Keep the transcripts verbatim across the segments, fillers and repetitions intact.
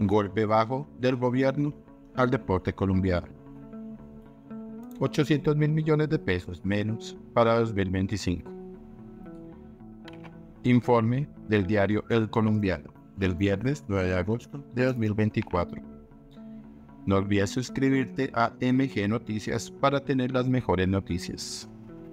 Golpe bajo del gobierno al deporte colombiano. ochocientos mil millones de pesos menos para dos mil veinticinco. Informe del diario El Colombiano del viernes nueve de agosto de dos mil veinticuatro. No olvides suscribirte a M G Noticias para tener las mejores noticias.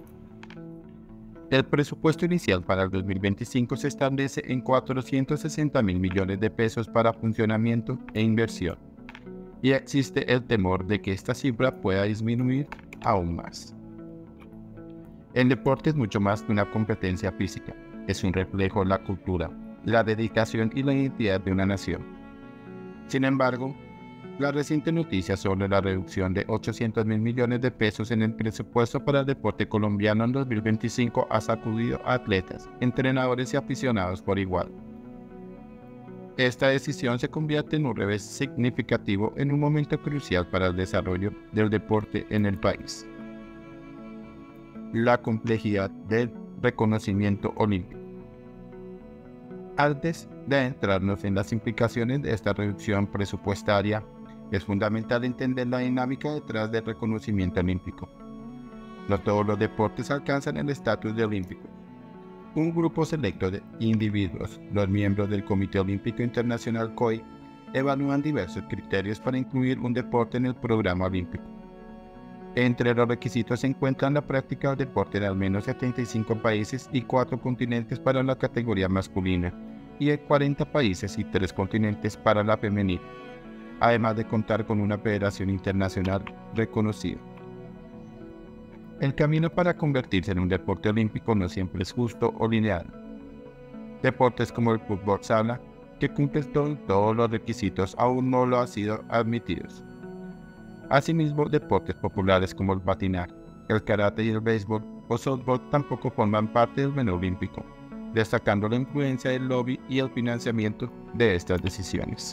El presupuesto inicial para el dos mil veinticinco se establece en cuatrocientos sesenta mil millones de pesos para funcionamiento e inversión, y existe el temor de que esta cifra pueda disminuir aún más. El deporte es mucho más que una competencia física, es un reflejo de la cultura, la dedicación y la identidad de una nación. Sin embargo, la reciente noticia sobre la reducción de ochocientos mil millones de pesos en el presupuesto para el deporte colombiano en dos mil veinticinco ha sacudido a atletas, entrenadores y aficionados por igual. Esta decisión se convierte en un revés significativo en un momento crucial para el desarrollo del deporte en el país. La complejidad del reconocimiento olímpico. Antes de adentrarnos en las implicaciones de esta reducción presupuestaria, es fundamental entender la dinámica detrás del reconocimiento olímpico. No todos los deportes alcanzan el estatus de olímpico. Un grupo selecto de individuos, los miembros del Comité Olímpico Internacional C O I, evalúan diversos criterios para incluir un deporte en el programa olímpico. Entre los requisitos se encuentran la práctica del deporte en al menos setenta y cinco países y cuatro continentes para la categoría masculina, y en cuarenta países y tres continentes para la femenina, además de contar con una federación internacional reconocida. El camino para convertirse en un deporte olímpico no siempre es justo o lineal. Deportes como el fútbol sala, que cumplen todo, todos los requisitos, aún no lo han sido admitidos. Asimismo, deportes populares como el patinaje, el karate y el béisbol o softball tampoco forman parte del menú olímpico, destacando la influencia del lobby y el financiamiento de estas decisiones.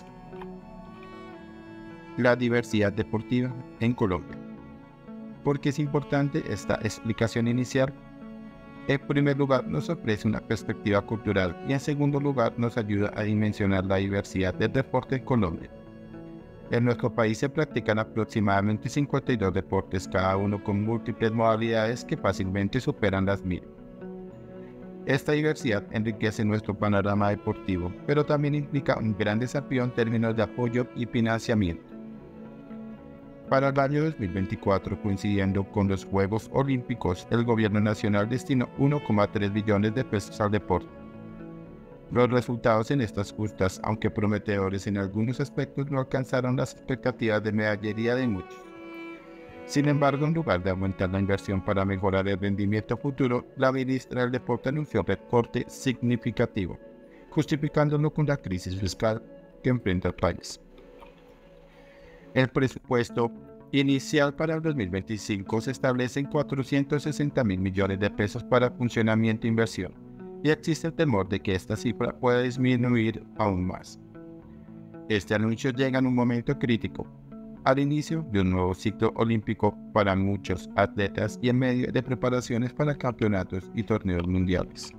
La diversidad deportiva en Colombia. ¿Por qué es importante esta explicación inicial? En primer lugar, nos ofrece una perspectiva cultural y en segundo lugar, nos ayuda a dimensionar la diversidad del deporte en Colombia. En nuestro país se practican aproximadamente cincuenta y dos deportes, cada uno con múltiples modalidades que fácilmente superan las mil. Esta diversidad enriquece nuestro panorama deportivo, pero también implica un gran desafío en términos de apoyo y financiamiento. Para el año dos mil veinticuatro, coincidiendo con los Juegos Olímpicos, el Gobierno Nacional destinó uno coma tres billones de pesos al deporte. Los resultados en estas justas, aunque prometedores en algunos aspectos, no alcanzaron las expectativas de medallería de muchos. Sin embargo, en lugar de aumentar la inversión para mejorar el rendimiento futuro, la ministra del Deporte anunció un recorte significativo, justificándolo con la crisis fiscal que enfrenta el país. El presupuesto inicial para el dos mil veinticinco se establece en cuatrocientos sesenta mil millones de pesos para funcionamiento e inversión, y existe el temor de que esta cifra pueda disminuir aún más. Este anuncio llega en un momento crítico, al inicio de un nuevo ciclo olímpico para muchos atletas y en medio de preparaciones para campeonatos y torneos mundiales.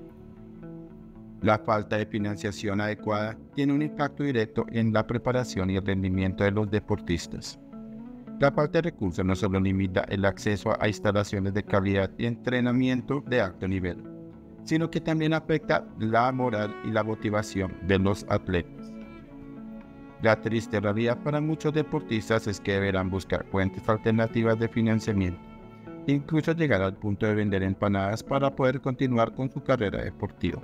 La falta de financiación adecuada tiene un impacto directo en la preparación y el rendimiento de los deportistas. La falta de recursos no solo limita el acceso a instalaciones de calidad y entrenamiento de alto nivel, sino que también afecta la moral y la motivación de los atletas. La triste realidad para muchos deportistas es que deberán buscar fuentes alternativas de financiamiento, incluso llegar al punto de vender empanadas para poder continuar con su carrera deportiva.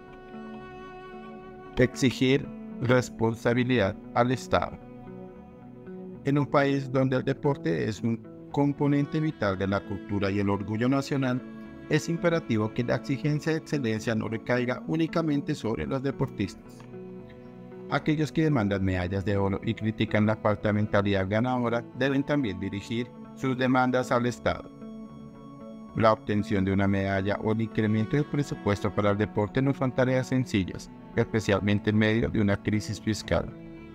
Exigir responsabilidad al Estado. En un país donde el deporte es un componente vital de la cultura y el orgullo nacional, es imperativo que la exigencia de excelencia no recaiga únicamente sobre los deportistas. Aquellos que demandan medallas de oro y critican la falta de mentalidad ganadora deben también dirigir sus demandas al Estado. La obtención de una medalla o el incremento del presupuesto para el deporte no son tareas sencillas, especialmente en medio de una crisis fiscal.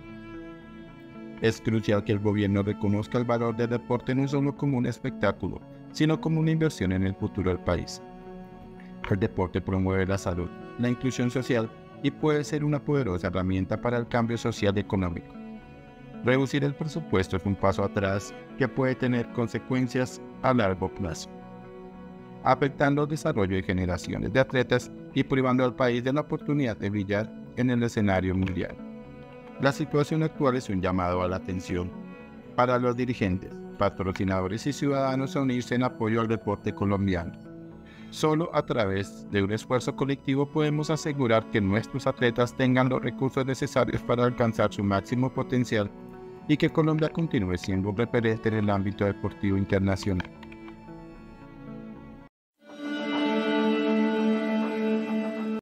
Es crucial que el gobierno reconozca el valor del deporte no solo como un espectáculo, sino como una inversión en el futuro del país. El deporte promueve la salud, la inclusión social y puede ser una poderosa herramienta para el cambio social y económico. Reducir el presupuesto es un paso atrás que puede tener consecuencias a largo plazo, afectando el desarrollo de generaciones de atletas y privando al país de la oportunidad de brillar en el escenario mundial. La situación actual es un llamado a la atención para los dirigentes, patrocinadores y ciudadanos a unirse en apoyo al deporte colombiano. Solo a través de un esfuerzo colectivo podemos asegurar que nuestros atletas tengan los recursos necesarios para alcanzar su máximo potencial y que Colombia continúe siendo un referente en el ámbito deportivo internacional.